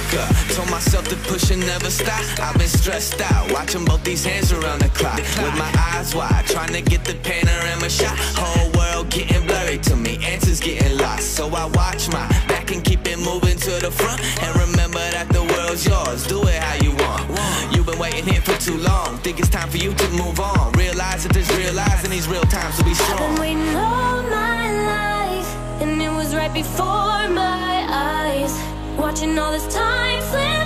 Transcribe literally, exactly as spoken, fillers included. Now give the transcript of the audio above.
up. Told myself to push and never stop. I've been stressed out, watching both these hands around the clock. With my eyes wide, trying to get the panorama shot. Whole world getting blurry to me, answers getting lost. So I watch my back and keep it moving to the front. And remember that the world's yours, do it how you want. You've been waiting here for too long, think it's time for you to move on. Realize that there's real lies in these real times, to be strong. I've been waiting all my life, and it was right before my eyes, watching all this time slip